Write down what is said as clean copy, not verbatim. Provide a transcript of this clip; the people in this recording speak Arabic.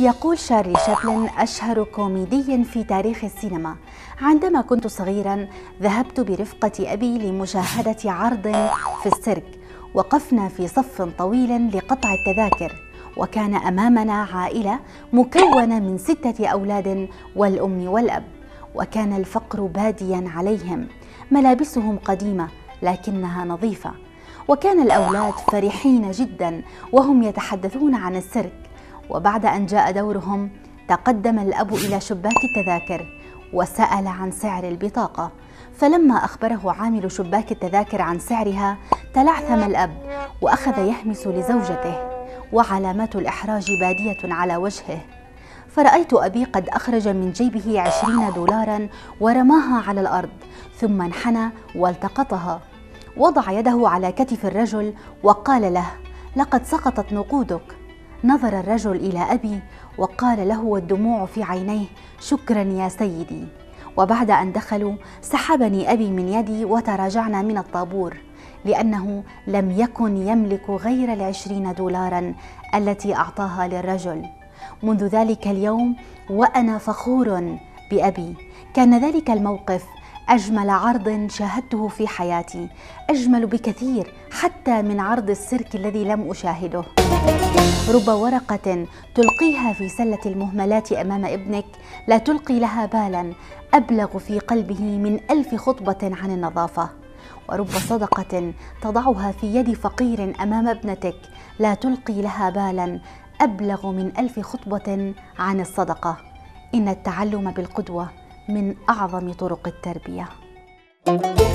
يقول شارلي شابلن أشهر كوميدي في تاريخ السينما: عندما كنت صغيرا ذهبت برفقة أبي لمشاهدة عرض في السيرك، وقفنا في صف طويل لقطع التذاكر، وكان أمامنا عائلة مكونة من 6 أولاد والأم والأب، وكان الفقر باديا عليهم، ملابسهم قديمة لكنها نظيفة، وكان الأولاد فرحين جدا وهم يتحدثون عن السيرك. وبعد أن جاء دورهم تقدم الأب إلى شباك التذاكر وسأل عن سعر البطاقة، فلما أخبره عامل شباك التذاكر عن سعرها تلعثم الأب وأخذ يهمس لزوجته، وعلامات الإحراج بادية على وجهه. فرأيت أبي قد أخرج من جيبه 20 دولارا ورماها على الأرض، ثم انحنى والتقطها، وضع يده على كتف الرجل وقال له: لقد سقطت نقودك. نظر الرجل إلى أبي وقال له والدموع في عينيه: شكرا يا سيدي. وبعد أن دخلوا سحبني أبي من يدي وتراجعنا من الطابور، لأنه لم يكن يملك غير 20 دولارا التي أعطاها للرجل. منذ ذلك اليوم وأنا فخور بأبي. كان ذلك الموقف أجمل عرض شاهدته في حياتي، أجمل بكثير حتى من عرض السيرك الذي لم أشاهده. رب ورقة تلقيها في سلة المهملات أمام ابنك لا تلقي لها بالا أبلغ في قلبه من 1000 خطبة عن النظافة. ورب صدقة تضعها في يد فقير أمام ابنتك لا تلقي لها بالا أبلغ من 1000 خطبة عن الصدقة. إن التعلم بالقدوة من أعظم طرق التربية.